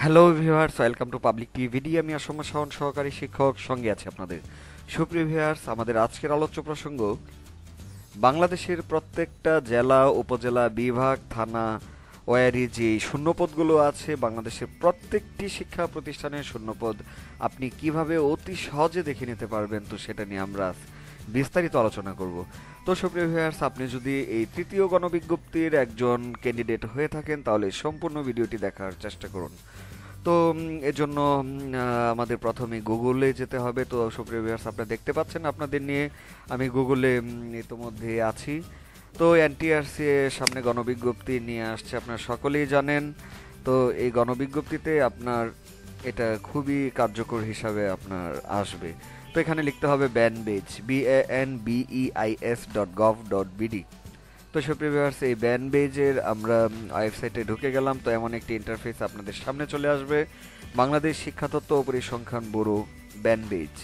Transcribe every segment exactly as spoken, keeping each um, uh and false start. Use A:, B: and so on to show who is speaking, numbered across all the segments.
A: Hello viewers, welcome to public TVD. আমি আসম শাওন, সহকারী শিক্ষক, সঙ্গে আছে আপনাদের সুপ্রিয় ভিউয়ার্স। আমাদের আজকের আলোচ্য প্রসঙ্গ বাংলাদেশের প্রত্যেকটা জেলা, উপজেলা, বিভাগ, থানা, ওয়ারি যে শূন্যপদগুলো আছে, বাংলাদেশের প্রত্যেকটি শিক্ষা প্রতিষ্ঠানের শূন্যপদ আপনি কিভাবে অতি সহজে দেখে নিতে পারবেন, তো সেটা নিয়ে আমরা আজ বিস্তারিত আলোচনা করব। তো সুপ্রিয় ভিউয়ার্স, আপনি যদি এই তৃতীয় গণবিজ্ঞপ্তির একজন ক্যান্ডিডেট হয়ে থাকেন তাহলে সম্পূর্ণ ভিডিওটি দেখার চেষ্টা করুন। তো উম, এজন্য উম, আহ, আমাদের প্রথমে গুগলে যেতে হবে। তো সুপ্রিয় ভিউয়ার্স, আপনারা দেখতে পাচ্ছেন আপনাদের নিয়ে আমি গুগলে উম, ইতোমধ্যে আছি। তো এনটিআরসি এর সামনে গণবিজ্ঞপ্তি নিয়ে আসছে, আপনারা সকলেই জানেন। তো এই গণবিজ্ঞপ্তিতে আপনার এটা খুবই কার্যকর হিসাবে আপনার আসবে। তো এখানে লিখতে হবে BANBEIS, B A N B E I S dot gov dot BD. তো সুপ্রিয় ভিউয়ার্স, এই ব্যানবেজের আমরা ওয়েবসাইটে ঢুকে গেলাম। তো এমন একটি ইন্টারফেস আপনাদের সামনে চলে আসবে, বাংলাদেশ শিক্ষাতত্ত্ব ও পরিসংখ্যান ব্যুরো ব্যানবেজ।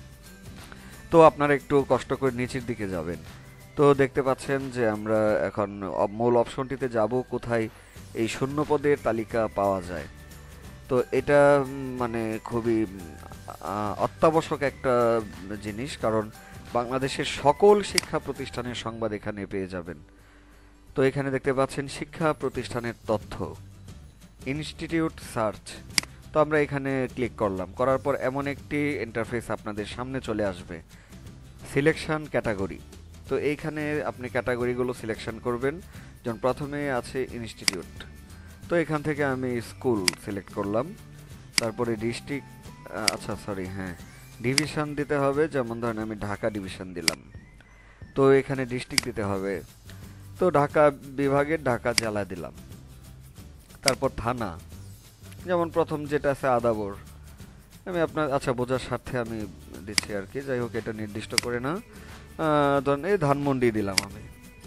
A: তো আপনারা একটু কষ্ট করে নিচের দিকে যাবেন। তো দেখতে পাচ্ছেন যে আমরা এখন অব- মূল অপশনটিতে যাব, কোথায় এই শূন্য পদের তালিকা পাওয়া যায়। তো এটা উম, মানে খুবই উম, আহ, অত্যাবশ্যক একটা জিনিস, কারণ বাংলাদেশের সকল শিক্ষা প্রতিষ্ঠানের সংবাদ এখানে পেয়ে যাবেন। তো এখানে দেখতে পাচ্ছেন শিক্ষা প্রতিষ্ঠানের তথ্য, ইনস্টিটিউট সার্চ। তো আমরা এখানে ক্লিক করলাম, করার পর এমন একটি ইন্টারফেস আপনাদের সামনে চলে আসবে, সিলেকশন ক্যাটাগরি। তো এইখানে আপনি ক্যাটাগরিগুলো সিলেকশন করবেন। যেমন প্রথমে আছে ইনস্টিটিউট, তো এখান থেকে আমি স্কুল সিলেক্ট করলাম। তারপরে ডিস্ট্রিক্ট, আচ্ছা সরি হ্যাঁ, ডিভিশন দিতে হবে। যেমন ধরেন আমি ঢাকা ডিভিশন দিলাম। তো এখানে ডিস্ট্রিক্ট দিতে হবে। তো ঢাকা বিভাগের ঢাকা জেলা দিলাম। তারপর থানা, যেমন প্রথম যেটা আছে আদাবর, আমি আপনার আচ্ছা বোঝার স্বার্থে আমি দিচ্ছি আর কি, যাই হোক এটা নির্দিষ্ট করে না। আহ, ধরেন এই ধানমন্ডি দিলাম আমি।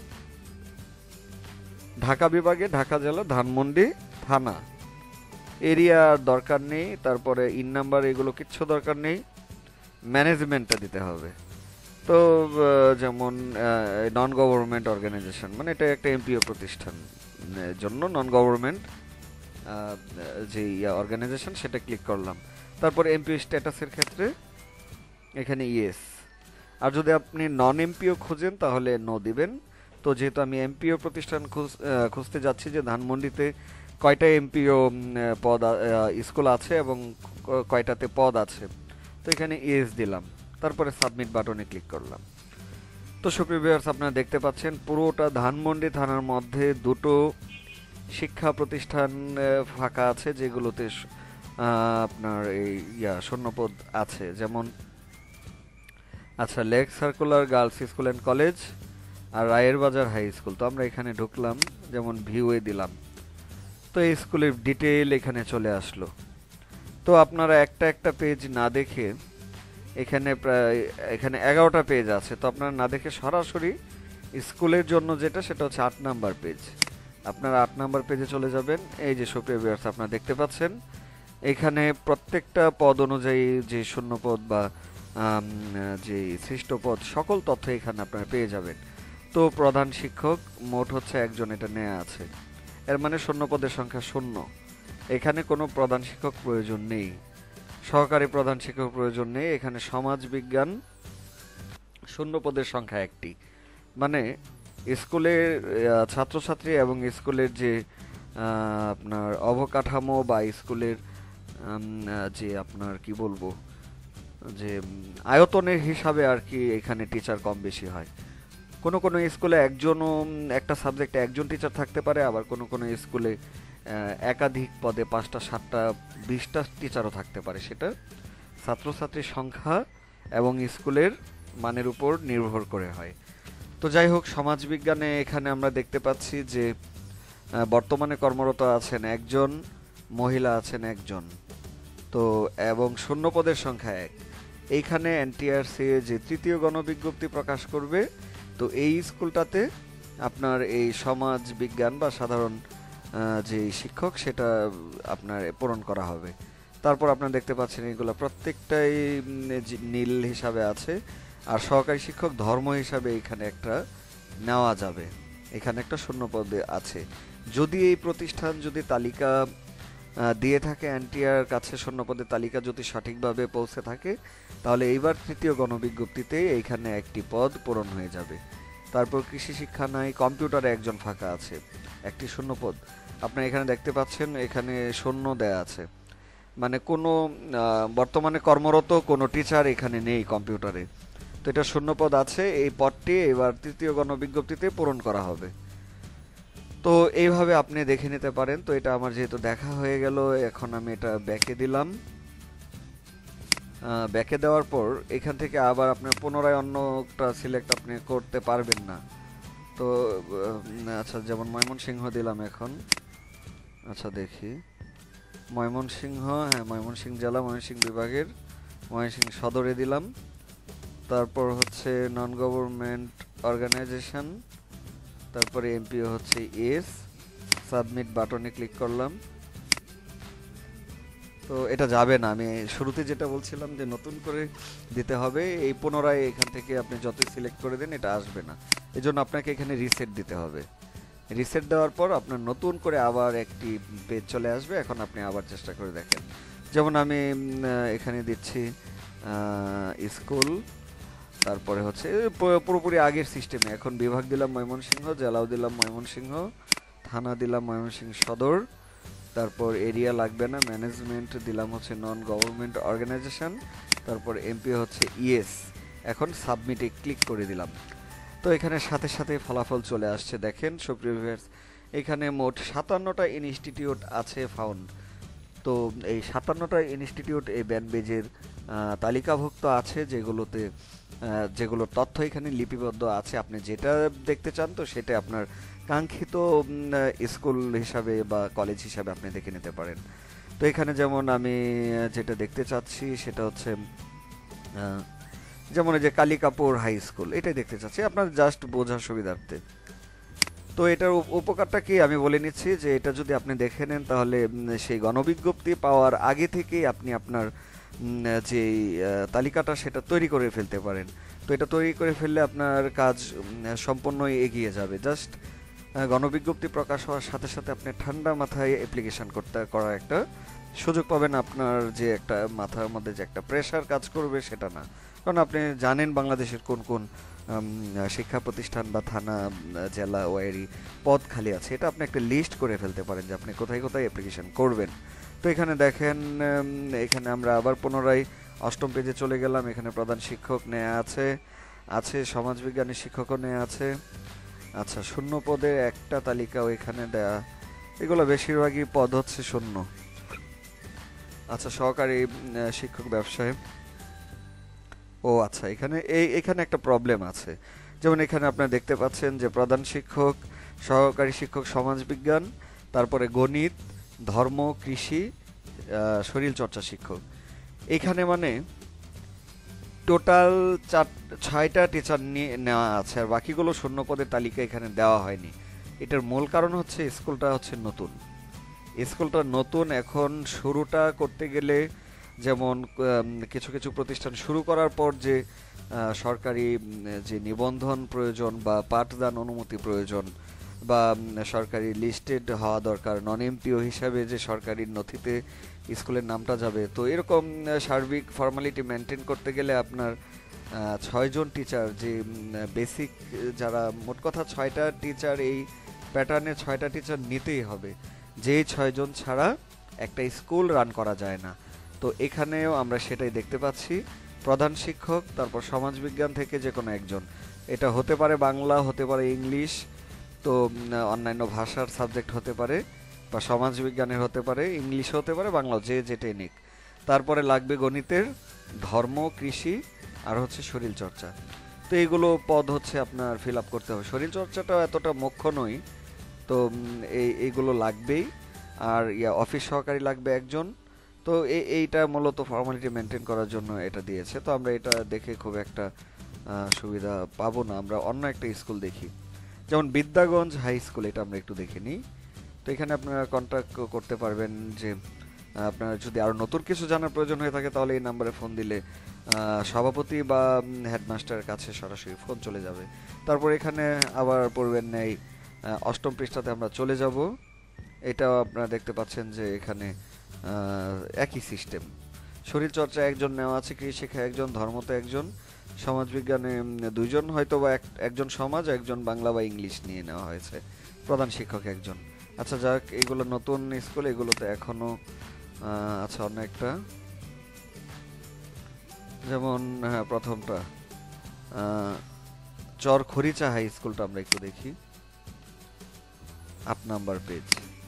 A: ঢাকা বিভাগে ঢাকা জেলা, ধানমন্ডি থানা। এরিয়া দরকার নেই, তারপরে ইন নাম্বার এগুলো কিচ্ছু দরকার নেই। ম্যানেজমেন্টটা দিতে হবে। তো আহ, যেমন নন গভর্নমেন্ট অর্গানাইজেশন, মানে এটা একটা এমপিও প্রতিষ্ঠান এর জন্য নন গভর্নমেন্ট যে অর্গানাইজেশন, সেটা ক্লিক করলাম। তারপর এমপিও স্ট্যাটাসের ক্ষেত্রে এখানে ইয়েস। আর যদি আপনি নন এমপিও খুঁজেন তাহলে নো দিবেন। তো যেহেতু আমি এমপিও প্রতিষ্ঠান খুঁজ- আহ, খুঁজতে যাচ্ছি যে ধানমন্ডিতে কয়টা এমপিও পদ আ- আহ, স্কুল আছে এবং ক- কয়টাতে পদ আছে, তো এখানে ইয়েস দিলাম। তারপরে সাবমিট বাটনে ক্লিক করলাম। তো সুপ্রিয় ভিউয়ার্স, আপনারা দেখতে পাচ্ছেন পুরোটা ধানমন্ডি থানার মধ্যে দুটো শিক্ষা প্রতিষ্ঠান আহ, ফাঁকা আছে, যেগুলোতে স- আহ, আপনার এই ইয়া শূন্যপদ আছে। যেমন আচ্ছা, lake circular girls school and college আর রায়ের বাজার হাই স্কুল। তো আমরা এখানে ঢুকলাম, যেমন ভিউয়ে দিলাম। তো এই স্কুলের ডিটেইল এখানে চলে আসলো। তো আপনারা একটা একটা পেজ না দেখে, এখানে প্রায় এখানে এগারোটা পেজ আছে, তো আপনারা না দেখে সরাসরি স্কুলের জন্য যেটা, সেটা হচ্ছে আট নাম্বার পেজ। আপনারা আট নাম্বার পেজে চলে যাবেন। এই যে সুপ্রিয় ভিউয়ার্স, আপনারা দেখতে পাচ্ছেন এখানে প্রত্যেকটা পদ অনুযায়ী যে শূন্য পদ বা আম, যে সৃষ্ট পদ, সকল তথ্য এখানে আপনারা পেয়ে যাবেন। তো প্রধান শিক্ষক মোট হচ্ছে একজন, এটা নেওয়া আছে। এর মানে শূন্য পদের সংখ্যা শূন্য। এখানে কোনো প্রধান শিক্ষক প্রয়োজন নেই, সহকারী প্রধান শিক্ষক প্রয়োজন নেই। এখানে সমাজ বিজ্ঞান শূন্য পদের সংখ্যা একটি। মানে স্কুলের আহ, ছাত্রছাত্রী এবং স্কুলের যে আহ, আপনার অবকাঠামো বা স্কুলের উম, আহ, যে আপনার কি বলবো, যে উম, আয়তনের হিসাবে আর কি এখানে টিচার কম বেশি হয়। কোনো কোনো স্কুলে একজনও উম, একটা সাবজেক্টে একজন টিচার থাকতে পারে, আবার কোনো কোনো স্কুলে আহ, একাধিক পদে পাঁচটা সাতটা বিশটা টিচারও থাকতে পারে। সেটা ছাত্রছাত্রীর সংখ্যা এবং স্কুলের মানের উপর নির্ভর করে হয়। তো যাই হোক, সমাজবিজ্ঞানে এখানে আমরা দেখতে পাচ্ছি যে আহ, বর্তমানে কর্মরত আছেন একজন, মহিলা আছেন একজন। তো এবং শূন্য পদের সংখ্যা এক। এইখানে এনটিআরসি যে তৃতীয় গণবিজ্ঞপ্তি প্রকাশ করবে, তো এই স্কুলটাতে আপনার এই সমাজ বিজ্ঞান বা সাধারণ আহ, যে শিক্ষক, সেটা আপনার পূরণ করা হবে। তারপর আপনারা দেখতে পাচ্ছেন এগুলো প্রত্যেকটাই উম, যে- নীল হিসাবে আছে। আর সহকারী শিক্ষক ধর্ম হিসাবে এখানে একটা নেওয়া যাবে, এখানে একটা শূন্য পদে আছে। যদি এই প্রতিষ্ঠান যদি তালিকা আহ, দিয়ে থাকে এনটিআর কাছে শূন্যপদের তালিকা যদি সঠিকভাবে পৌঁছে থাকে, তাহলে এইবার তৃতীয় গণবিজ্ঞপ্তিতে এইখানে একটি পদ পূরণ হয়ে যাবে। তারপর কৃষি শিক্ষা নাই, কম্পিউটারে একজন ফাঁকা আছে, একটি শূন্য পদ। আপনারা এখানে দেখতে পাচ্ছেন এখানে শূন্য দেয়া আছে, মানে কোনো আহ, বর্তমানে কর্মরত কোনো টিচার এখানে নেই কম্পিউটারে। তো এটা শূন্য পদ আছে, এই পদটি এবার তৃতীয় গণবিজ্ঞপ্তিতে পূরণ করা হবে। তো এইভাবে আপনি দেখে নিতে পারেন। তো এটা আমার যেহেতু দেখা হয়ে গেল, এখন আমি এটা ব্যাকে দিলাম। ব্যাকে দেওয়ার পর এখান থেকে আবার আপনার পুনরায় অন্যটা সিলেক্ট আপনি করতে পারবেন না। তো আহ, আচ্ছা, যেমন ময়মনসিংহ দিলাম এখন। আচ্ছা দেখি, ময়মনসিংহ, হ্যাঁ ময়মনসিংহ জেলা, ময়মনসিংহ বিভাগের ময়মনসিংহ সদরে দিলাম। তারপর হচ্ছে নন গভর্নমেন্ট অর্গানাইজেশন, তারপরে এমপিও হচ্ছে এস, সাবমিট বাটনে ক্লিক করলাম। তো এটা যাবে না, আমি শুরুতে যেটা বলছিলাম যে নতুন করে দিতে হবে, এই পুনরায় এখান থেকে আপনি যতই সিলেক্ট করে দেন এটা আসবে না, এই জন্য আপনাকে এখানে রিসেট দিতে হবে। রিসেট দেওয়ার পর আপনার নতুন করে আবার একটি পেজ চলে আসবে, এখন আপনি আবার চেষ্টা করে দেখেন। যেমন আমি এখানে দিচ্ছি স্কুল, তারপরে হচ্ছে পুরোপুরি আগের সিস্টেমে। এখন বিভাগ দিলাম ময়মনসিংহ, জেলাও দিলাম ময়মনসিংহ, থানা দিলাম ময়মনসিংহ সদর, তারপর এরিয়া লাগবে না, ম্যানেজমেন্ট দিলাম হচ্ছে নন গভর্নমেন্ট অর্গানাইজেশন, তারপর এমপি হচ্ছে ইএস। এখন সাবমিটে ক্লিক করে দিলাম। তো এখানে সাথে সাথে ফলাফল চলে আসছে, দেখেন সুপ্রিয় ভিউয়ার্স, এখানে মোট সাতান্নটা ইনস্টিটিউট আছে ফাউন্ড। তো এই সাতান্নটা ইনস্টিটিউট এই ব্যানবেজের তালিকাভুক্ত আছে, যেগুলোতে যেগুলোর তথ্য এখানে লিপিবদ্ধ আছে। আপনি যেটা দেখতে চান তো সেটা আপনার কাঙ্ক্ষিত স্কুল হিসাবে বা কলেজ হিসাবে আপনি দেখে নিতে পারেন। তো এখানে যেমন আমি যেটা দেখতে চাচ্ছি সেটা হচ্ছে যেমন এই যে কালিকাপুর হাই স্কুল, এটাই দেখতে চাচ্ছি আপনার জাস্ট বোঝার সুবিধার্থে। তো এটার উপকারটা কি আমি বলে নিচ্ছি, যে এটা যদি আপনি দেখে নেন তাহলে সেই গণবিজ্ঞপ্তি পাওয়ার আগে থেকেই আপনি আপনার যে তালিকাটা সেটা তৈরি করে ফেলতে পারেন। তো এটা তৈরি করে ফেললে আপনার কাজ সম্পূর্ণই এগিয়ে যাবে। জাস্ট গণবিজ্ঞপ্তি প্রকাশ হওয়ার সাথে সাথে আপনি ঠান্ডা মাথায় অ্যাপ্লিকেশন করতে করার একটা সুযোগ পাবেন। আপনার যে একটা মাথার মধ্যে যে একটা প্রেশার কাজ করবে সেটা না, কারণ আপনি জানেন বাংলাদেশের কোন কোন শিক্ষা প্রতিষ্ঠান বা থানা, জেলা ওয়ারি পদ খালি আছে, এটা আপনি একটা লিস্ট করে ফেলতে পারেন যে আপনি কোথায় কোথায় অ্যাপ্লিকেশন করবেন। তো এখানে দেখেন, এখানে আমরা আবার পুনরায় অষ্টম পেজে চলে গেলাম। এখানে প্রধান শিক্ষক নেওয়া আছে, আছে সমাজবিজ্ঞানী শিক্ষকও নেওয়া আছে। আচ্ছা, শূন্য পদের একটা তালিকাও এখানে দেয়া, এগুলো বেশিরভাগই পদ হচ্ছে শূন্য। আচ্ছা, সহকারী শিক্ষক ব্যবসায়, ও আচ্ছা, এখানে এই এখানে একটা প্রবলেম আছে। যেমন এখানে আপনারা দেখতে পাচ্ছেন যে প্রধান শিক্ষক, সহকারী শিক্ষক সমাজবিজ্ঞান, তারপরে গণিত, ধর্ম, কৃষি, শরীরচর্চা শিক্ষক, এখানে মানে টোটাল চার ছয়টা টিচার নিয়ে নেওয়া আছে, আর বাকিগুলো শূন্য পদের তালিকা এখানে দেওয়া হয়নি। এটার মূল কারণ হচ্ছে স্কুলটা হচ্ছে নতুন, স্কুলটা নতুন। এখন শুরুটা করতে গেলে যেমন কিছু কিছু প্রতিষ্ঠান শুরু করার পর যে সরকারি যে নিবন্ধন প্রয়োজন বা পাঠদান অনুমতি প্রয়োজন বা সরকারি লিস্টেড হওয়া দরকার, নন এমপিও হিসাবে যে সরকারি নথিতে স্কুলের নামটা যাবে, তো এরকম সার্বিক ফর্মালিটি মেনটেন করতে গেলে আপনার ছয়জন টিচার, যে বেসিক যারা, মোট কথা ছয়টা টিচার, এই প্যাটার্নে ছয়টা টিচার নিতেই হবে, যেই ছয়জন ছাড়া একটা স্কুল রান করা যায় না। তো এখানেও আমরা সেটাই দেখতে পাচ্ছি, প্রধান শিক্ষক, তারপর সমাজবিজ্ঞান থেকে যে কোনো একজন, এটা হতে পারে বাংলা, হতে পারে ইংলিশ, তো অন্যান্য ভাষার সাবজেক্ট হতে পারে, বা সমাজবিজ্ঞানের হতে পারে, ইংলিশ হতে পারে, বাংলা, যে যেটাই নিক। তারপরে লাগবে গণিতের, ধর্ম, কৃষি, আর হচ্ছে শরীরচর্চা। তো এইগুলো পদ হচ্ছে আপনার ফিল আপ করতে হবে। শরীরচর্চাটা এতটা মুখ্য নয়, তো এই এইগুলো লাগবেই। আর ইয়া অফিস সহকারী লাগবে একজন। তো এই এইটা মূলত ফর্মালিটি মেনটেন করার জন্য এটা দিয়েছে। তো আমরা এটা দেখে খুব একটা সুবিধা পাবো না, আমরা অন্য একটা স্কুল দেখি, যেমন বিদ্যাগঞ্জ হাই স্কুল, এটা আমরা একটু দেখে নিই। তো এখানে আপনারা কন্ট্যাক্ট করতে পারবেন, যে আপনার যদি আরও নতুন কিছু জানার প্রয়োজন হয়ে থাকে তাহলে এই নাম্বারে ফোন দিলে সভাপতি বা হেডমাস্টারের কাছে সরাসরি ফোন চলে যাবে। তারপর এখানে আবার পড়বেন নেই অষ্টম পৃষ্ঠাতে আমরা চলে যাব। এটাও আপনারা দেখতে পাচ্ছেন যে এখানে আহ, একই সিস্টেম। শরীরচর্চা একজন নেওয়া আছে, কৃষিশিক্ষা একজন, ধর্মতে একজন, সমাজবিজ্ঞানে উম, দুইজন, হয়তো বা এক- একজন সমাজ, একজন বাংলা বা ইংলিশ নিয়ে নেওয়া হয়েছে, প্রধান শিক্ষক একজন। আচ্ছা যাক, এগুলো নতুন স্কুল, এগুলোতে এখনো আহ, আছে অনেকটা। যেমন হ্যাঁ, প্রথমটা আহ, চর খরিচা হাই স্কুলটা আমরা একটু দেখি, আট নাম্বার পেজ।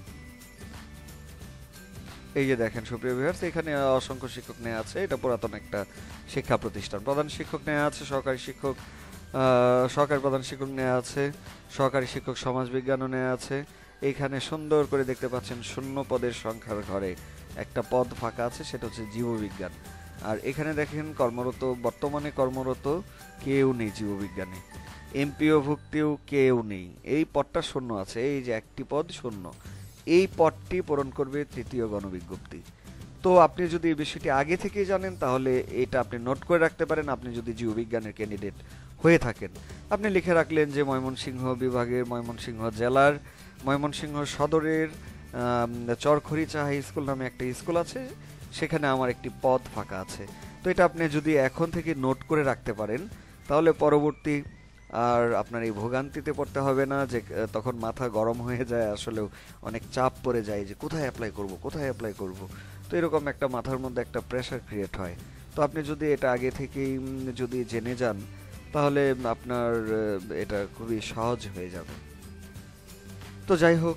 A: এই যে দেখেন সুপ্রিয় ভিউয়ার্স, এখানে অসংখ্য শিক্ষক নেওয়া আছে, এটা পুরাতন একটা শিক্ষা প্রতিষ্ঠান। প্রধান শিক্ষক নেওয়া আছে, সহকারী শিক্ষক, আহ, সহকারী প্রধান শিক্ষক নেওয়া আছে, সহকারী শিক্ষক সমাজবিজ্ঞানও নেওয়া আছে। এইখানে সুন্দর করে দেখতে পাচ্ছেন শূন্য পদের সংখ্যার ঘরে একটা পদ ফাঁকা আছে, সেটা হচ্ছে জীববিজ্ঞান। আর এখানে দেখেন কর্মরত, বর্তমানে কর্মরত কেউ নেই জীববিজ্ঞানে, এমপিও ভুক্তিও কেউ নেই, এই পদটা শূন্য আছে, এই যে একটি পদ শূন্য, এই পদটি পূরণ করবে তৃতীয় গণবিজ্ঞপ্তি। তো আপনি যদি এই বিষয়টি আগে থেকেই জানেন তাহলে এটা আপনি নোট করে রাখতে পারেন। আপনি যদি জীববিজ্ঞানের ক্যান্ডিডেট হয়ে থাকেন, আপনি লিখে রাখলেন যে ময়মনসিংহ বিভাগের, ময়মনসিংহ জেলার, ময়মনসিংহ সদরের আম, চরখড়িচা হাই স্কুল নামে একটা স্কুল আছে, সেখানে আমার একটি পদ ফাঁকা আছে। তো এটা আপনি যদি এখন থেকে নোট করে রাখতে পারেন তাহলে পরবর্তী আর আপনার এই ভোগান্তিতে পড়তে হবে না, যে আহ, তখন মাথা গরম হয়ে যায়, আসলেও অনেক চাপ পড়ে যায় যে কোথায় অ্যাপ্লাই করব, কোথায় অ্যাপ্লাই করব। তো এরকম একটা মাথার মধ্যে একটা প্রেশার ক্রিয়েট হয়। তো আপনি যদি এটা আগে থেকেই উম, যদি জেনে যান তাহলে আপনার আহ, এটা খুবই সহজ হয়ে যাবে। তো যাই হোক,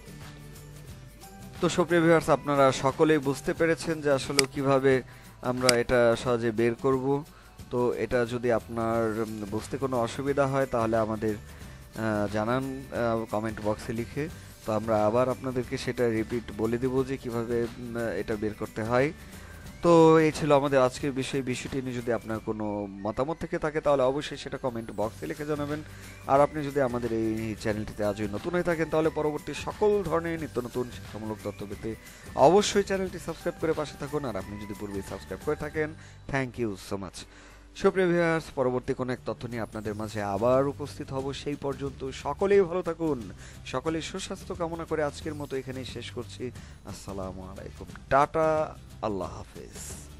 A: তো সুপ্রিয় ভিউয়ার্স, আপনারা সকলেই বুঝতে পেরেছেন যে আসলে কিভাবে আমরা এটা সহজে বের করব। তো এটা যদি আপনার উম, বুঝতে কোনো অসুবিধা হয় তাহলে আমাদের আহ, জানান কমেন্ট বক্সে লিখে। তো আমরা আবার আপনাদেরকে সেটা রিপিট বলে দেব যে কিভাবে উম, এটা বের করতে হয়। তো এই ছিল আমাদের আজকের বিষয়। বিষয়টি নিয়ে যদি আপনার কোনো মতামত থেকে থাকে তাহলে অবশ্যই সেটা কমেন্ট বক্সে লিখে জানাবেন। আর আপনি যদি আমাদের এই চ্যানেলটিতে আজই নতুন হয়ে থাকেন তাহলে পরবর্তী সকল ধরনের নিত্য নতুন শিক্ষামূলক তথ্য পেতে অবশ্যই চ্যানেলটি সাবস্ক্রাইব করে পাশে থাকুন। আর আপনি যদি পূর্বেই সাবস্ক্রাইব করে থাকেন, থ্যাংক ইউ সো মাচ। সুপ্রিয় ভিউয়ার্স, পরবর্তী কোনো এক তথ্য নিয়ে আপনাদের মাঝে আবার উপস্থিত হব। সেই পর্যন্ত সকলেই ভালো থাকুন, সকলেই সুস্বাস্থ্য কামনা করে আজকের মতো এখানেই শেষ করছি। আসসালামু আলাইকুম, টাটা, আল্লাহ হাফেজ।